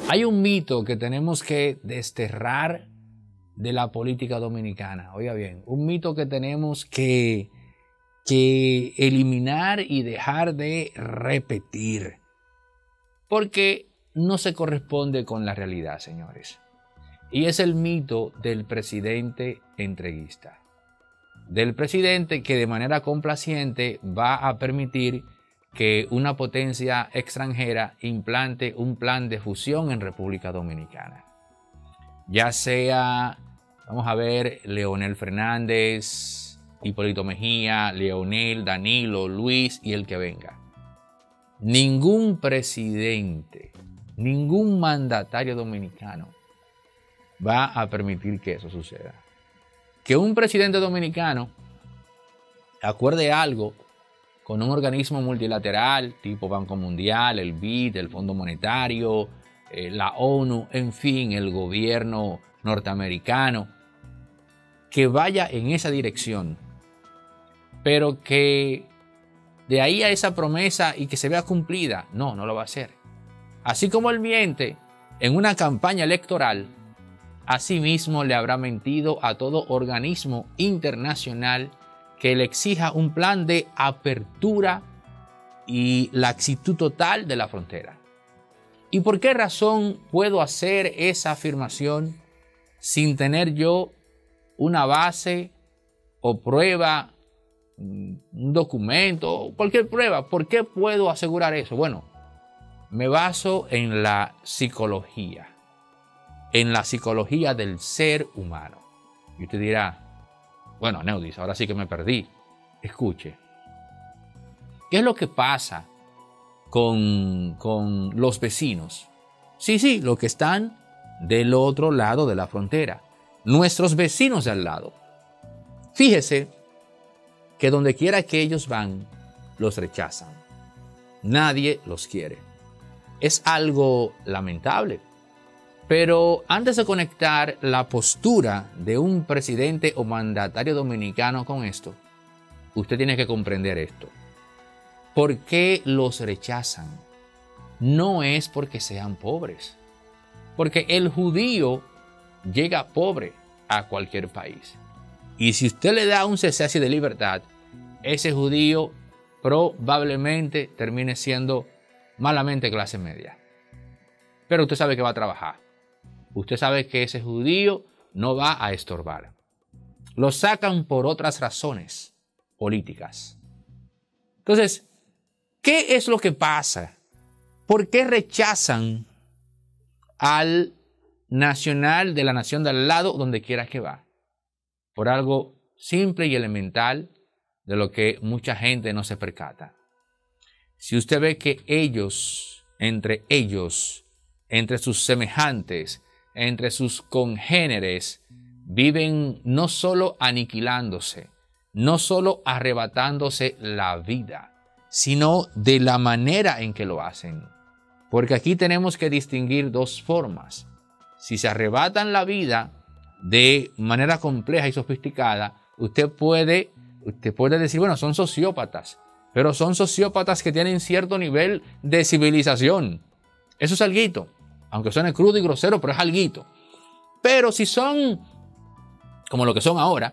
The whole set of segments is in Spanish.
Hay un mito que tenemos que desterrar de la política dominicana. Oiga bien, un mito que tenemos que eliminar y dejar de repetir. Porque no se corresponde con la realidad, señores. Y es el mito del presidente entreguista. Del presidente que de manera complaciente va a permitir que una potencia extranjera implante un plan de fusión en República Dominicana. Ya sea, vamos a ver, Leonel Fernández, Hipólito Mejía, Leonel, Danilo, Luis y el que venga. Ningún presidente, ningún mandatario dominicano va a permitir que eso suceda. Que un presidente dominicano acuerde algo con un organismo multilateral tipo Banco Mundial, el BID, el Fondo Monetario, la ONU, en fin, el gobierno norteamericano, que vaya en esa dirección, pero que de ahí a esa promesa y que se vea cumplida, no lo va a hacer. Así como él miente en una campaña electoral, asimismo le habrá mentido a todo organismo internacional que le exija un plan de apertura y laxitud total de la frontera. ¿Y por qué razón puedo hacer esa afirmación sin tener yo una base o prueba, un documento o cualquier prueba? ¿Por qué puedo asegurar eso? Bueno, me baso en la psicología del ser humano. Y usted dirá, bueno, Neudis, ahora sí que me perdí. Escuche. ¿Qué es lo que pasa con los vecinos? Sí, los que están del otro lado de la frontera. Nuestros vecinos de al lado. Fíjese que donde quiera que ellos van, los rechazan. Nadie los quiere. Es algo lamentable. Pero antes de conectar la postura de un presidente o mandatario dominicano con esto, usted tiene que comprender esto. ¿Por qué los rechazan? No es porque sean pobres. Porque el judío llega pobre a cualquier país. Y si usted le da un cese así de libertad, ese judío probablemente termine siendo malamente clase media. Pero usted sabe que va a trabajar. Usted sabe que ese judío no va a estorbar. Lo sacan por otras razones políticas. Entonces, ¿qué es lo que pasa? ¿Por qué rechazan al nacional de la nación de al lado donde quiera que va? Por algo simple y elemental de lo que mucha gente no se percata. Si usted ve que entre sus semejantes, entre sus congéneres, viven no solo aniquilándose, no solo arrebatándose la vida, sino de la manera en que lo hacen. Porque aquí tenemos que distinguir dos formas. Si se arrebatan la vida de manera compleja y sofisticada, usted puede decir, bueno, son sociópatas, pero son sociópatas que tienen cierto nivel de civilización. Eso es alguito. Aunque suene crudo y grosero, pero es alguito. Pero si son como lo que son ahora,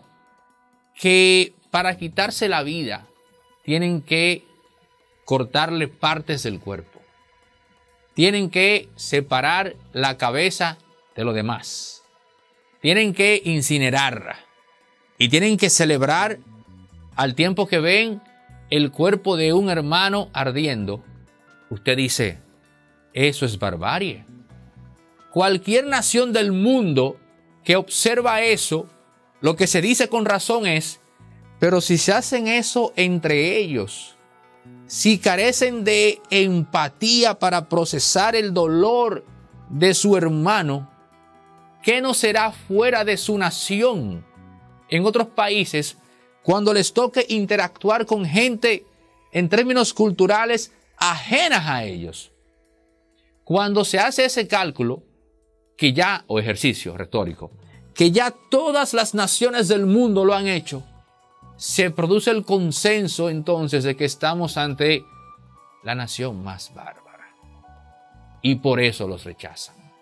que para quitarse la vida tienen que cortarle partes del cuerpo. Tienen que separar la cabeza de lo demás. Tienen que incinerarla. Y tienen que celebrar al tiempo que ven el cuerpo de un hermano ardiendo. Usted dice, eso es barbarie. Cualquier nación del mundo que observa eso, lo que se dice con razón es, pero si se hacen eso entre ellos, si carecen de empatía para procesar el dolor de su hermano, ¿qué no será fuera de su nación? En otros países, cuando les toque interactuar con gente en términos culturales ajenas a ellos. Cuando se hace ese cálculo, o ejercicio retórico, que ya todas las naciones del mundo lo han hecho, se produce el consenso entonces de que estamos ante la nación más bárbara. Y por eso los rechazan.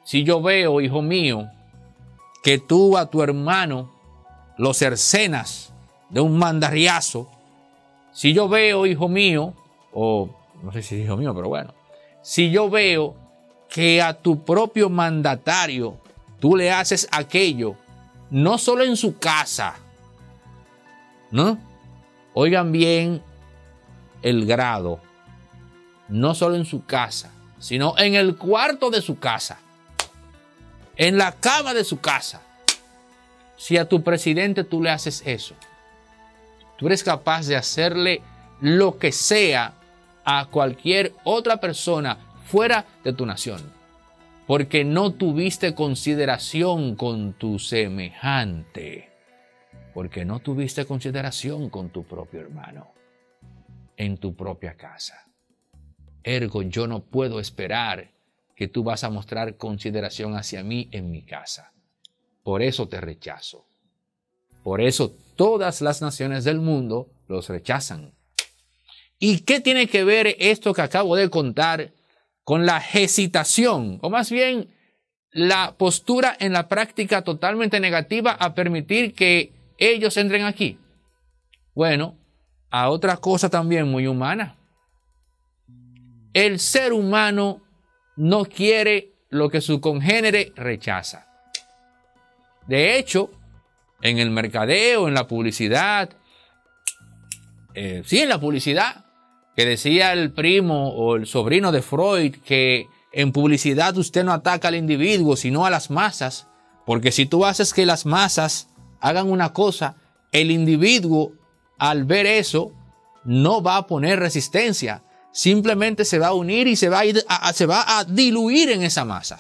si yo veo, hijo mío, que tú a tu hermano lo cercenas de un mandarriazo, si yo veo, hijo mío, o no sé si es hijo mío, pero bueno, si yo veo que a tu propio mandatario tú le haces aquello, no solo en su casa, ¿no? Oigan bien el grado, no solo en su casa, sino en el cuarto de su casa, en la cama de su casa. Si a tu presidente tú le haces eso, tú eres capaz de hacerle lo que sea a cualquier otra persona fuera de tu nación, porque no tuviste consideración con tu semejante, porque no tuviste consideración con tu propio hermano en tu propia casa. Ergo, yo no puedo esperar que tú vas a mostrar consideración hacia mí en mi casa. Por eso te rechazo. Por eso todas las naciones del mundo los rechazan. ¿Y qué tiene que ver esto que acabo de contar con la hesitación, o más bien la postura en la práctica totalmente negativa a permitir que ellos entren aquí? Bueno, a otra cosa también muy humana. El ser humano no quiere lo que su congénere rechaza. De hecho, en el mercadeo, en la publicidad, en la publicidad, que decía el primo o el sobrino de Freud que en publicidad usted no ataca al individuo, sino a las masas, porque si tú haces que las masas hagan una cosa, el individuo al ver eso no va a poner resistencia, simplemente se va a unir y se va a diluir en esa masa.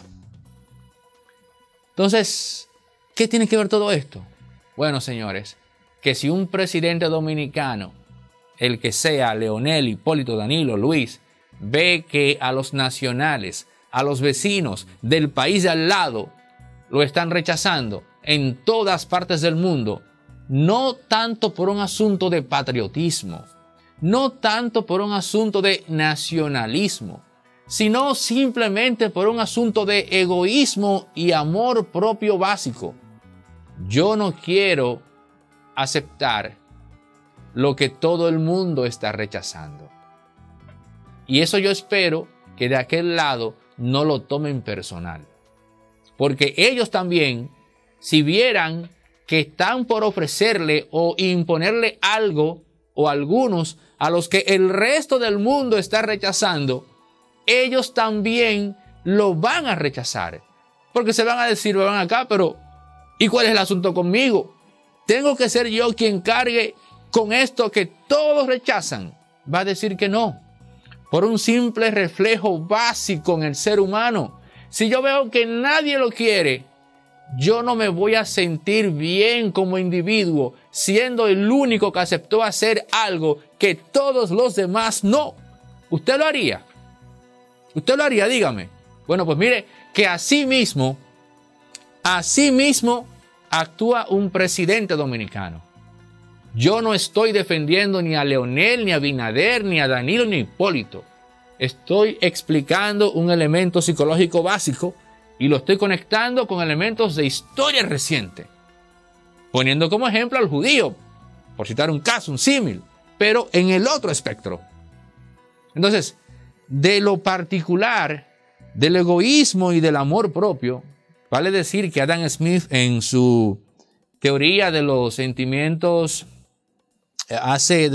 Entonces, ¿qué tiene que ver todo esto? Bueno, señores, que si un presidente dominicano, el que sea, Leonel, Hipólito, Danilo, Luis, ve que a los nacionales, a los vecinos del país de al lado, lo están rechazando en todas partes del mundo, no tanto por un asunto de patriotismo, no tanto por un asunto de nacionalismo, sino simplemente por un asunto de egoísmo y amor propio básico. Yo no quiero aceptar lo que todo el mundo está rechazando. Y eso yo espero que de aquel lado no lo tomen personal. Porque ellos también, si vieran que están por ofrecerle o imponerle algo o algunos a los que el resto del mundo está rechazando, ellos también lo van a rechazar. Porque se van a decir, van acá, pero ¿y cuál es el asunto conmigo? ¿Tengo que ser yo quien cargue con esto que todos rechazan? Va a decir que no, por un simple reflejo básico en el ser humano. Si yo veo que nadie lo quiere, yo no me voy a sentir bien como individuo, siendo el único que aceptó hacer algo que todos los demás no. ¿Usted lo haría? ¿Usted lo haría? Dígame. Bueno, pues mire que así mismo actúa un presidente dominicano. Yo no estoy defendiendo ni a Leonel, ni a Abinader, ni a Danilo, ni a Hipólito. Estoy explicando un elemento psicológico básico y lo estoy conectando con elementos de historia reciente. Poniendo como ejemplo al judío, por citar un caso, un símil, pero en el otro espectro. Entonces, de lo particular, del egoísmo y del amor propio, vale decir que Adam Smith en su teoría de los sentimientos hace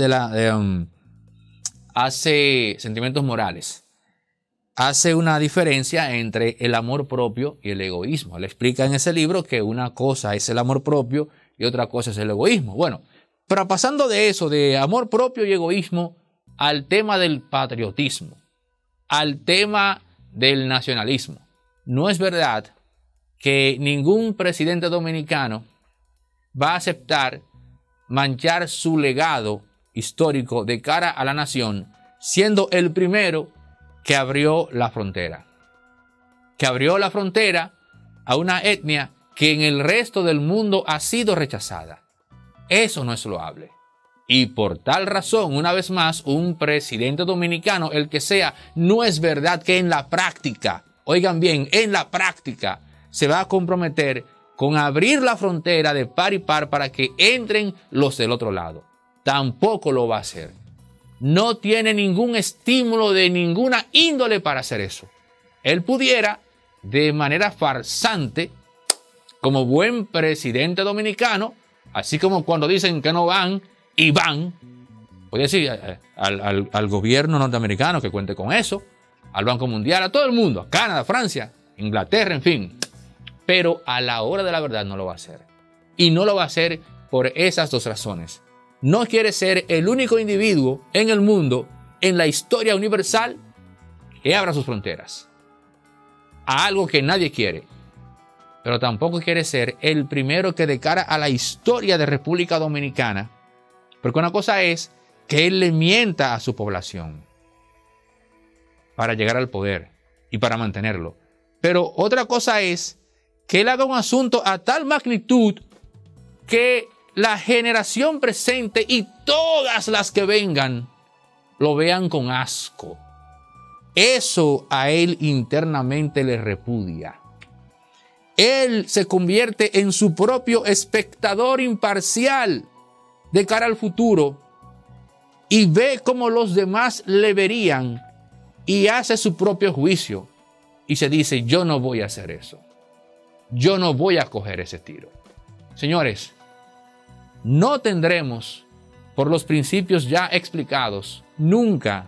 sentimientos morales, hace una diferencia entre el amor propio y el egoísmo. Él explica en ese libro que una cosa es el amor propio y otra cosa es el egoísmo. Bueno, pero pasando de eso, de amor propio y egoísmo, al tema del patriotismo, al tema del nacionalismo. No es verdad que ningún presidente dominicano va a aceptar manchar su legado histórico de cara a la nación, siendo el primero que abrió la frontera. Que abrió la frontera a una etnia que en el resto del mundo ha sido rechazada. Eso no es loable. Y por tal razón, una vez más, un presidente dominicano, el que sea, no es verdad que en la práctica oigan bien, en la práctica se va a comprometer con abrir la frontera de par y par para que entren los del otro lado. Tampoco lo va a hacer. No tiene ningún estímulo de ninguna índole para hacer eso. Él pudiera, de manera farsante, como buen presidente dominicano, así como cuando dicen que no van y van, puede decir al gobierno norteamericano que cuente con eso, al Banco Mundial, a todo el mundo, a Canadá, Francia, Inglaterra, en fin. Pero a la hora de la verdad no lo va a hacer. Y no lo va a hacer por esas dos razones. No quiere ser el único individuo en el mundo, en la historia universal, que abra sus fronteras a algo que nadie quiere. Pero tampoco quiere ser el primero que de cara a la historia de República Dominicana, porque una cosa es que él le mienta a su población para llegar al poder y para mantenerlo. Pero otra cosa es que él haga un asunto a tal magnitud que la generación presente y todas las que vengan lo vean con asco. Eso a él internamente le repudia. Él se convierte en su propio espectador imparcial de cara al futuro y ve cómo los demás le verían y hace su propio juicio y se dice, yo no voy a hacer eso. Yo no voy a coger ese tiro. Señores, no tendremos, por los principios ya explicados, nunca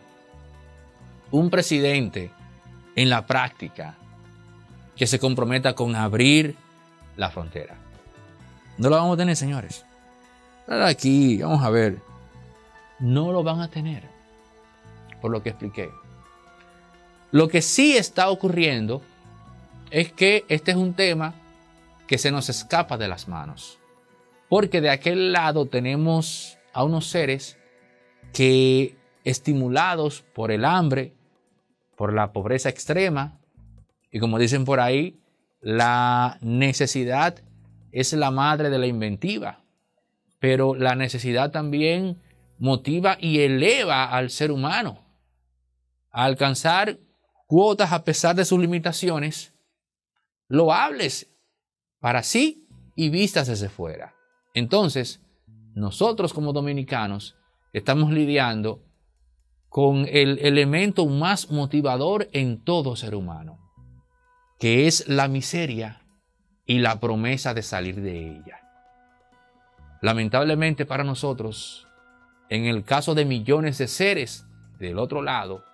un presidente en la práctica que se comprometa con abrir la frontera. No lo vamos a tener, señores. Aquí, vamos a ver. No lo van a tener, por lo que expliqué. Lo que sí está ocurriendo es que este es un tema que se nos escapa de las manos. Porque de aquel lado tenemos a unos seres que, estimulados por el hambre, por la pobreza extrema, y como dicen por ahí, la necesidad es la madre de la inventiva. Pero la necesidad también motiva y eleva al ser humano a alcanzar cuotas a pesar de sus limitaciones, loables para sí y vistas desde fuera. Entonces, nosotros como dominicanos estamos lidiando con el elemento más motivador en todo ser humano, que es la miseria y la promesa de salir de ella. Lamentablemente para nosotros, en el caso de millones de seres del otro lado,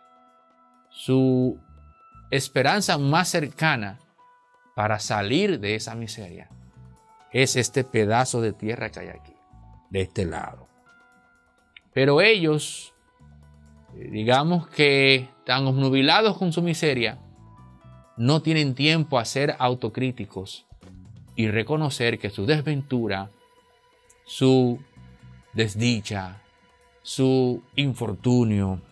su esperanza más cercana para salir de esa miseria es este pedazo de tierra que hay aquí, de este lado. Pero ellos, digamos que tan obnubilados con su miseria, no tienen tiempo a ser autocríticos y reconocer que su desventura, su desdicha, su infortunio,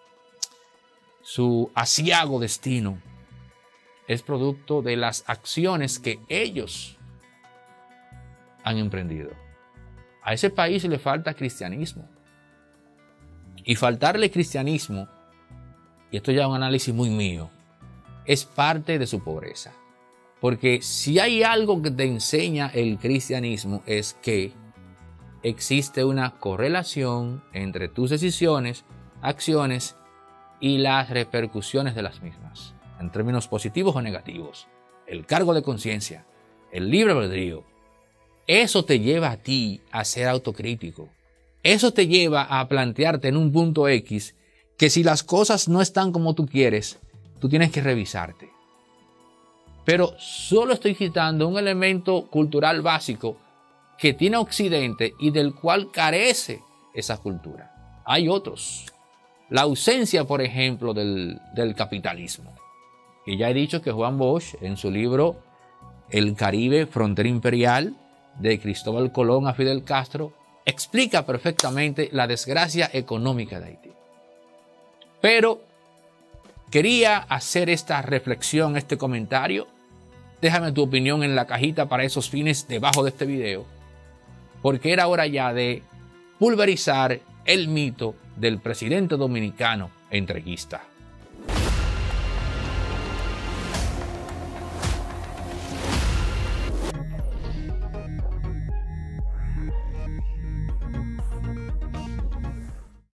su aciago destino es producto de las acciones que ellos han emprendido. A ese país le falta cristianismo. Y faltarle cristianismo, y esto ya es un análisis muy mío, es parte de su pobreza. Porque si hay algo que te enseña el cristianismo es que existe una correlación entre tus decisiones, acciones y las repercusiones de las mismas, en términos positivos o negativos. El cargo de conciencia, el libre albedrío, eso te lleva a ti a ser autocrítico. Eso te lleva a plantearte en un punto X que si las cosas no están como tú quieres, tú tienes que revisarte. Pero solo estoy citando un elemento cultural básico que tiene Occidente y del cual carece esa cultura. Hay otros. La ausencia, por ejemplo, del capitalismo. Y ya he dicho que Juan Bosch, en su libro El Caribe, Frontera Imperial, de Cristóbal Colón a Fidel Castro, explica perfectamente la desgracia económica de Haití. Pero quería hacer esta reflexión, este comentario. Déjame tu opinión en la cajita para esos fines debajo de este video, porque era hora ya de pulverizar el mito del presidente dominicano entreguista.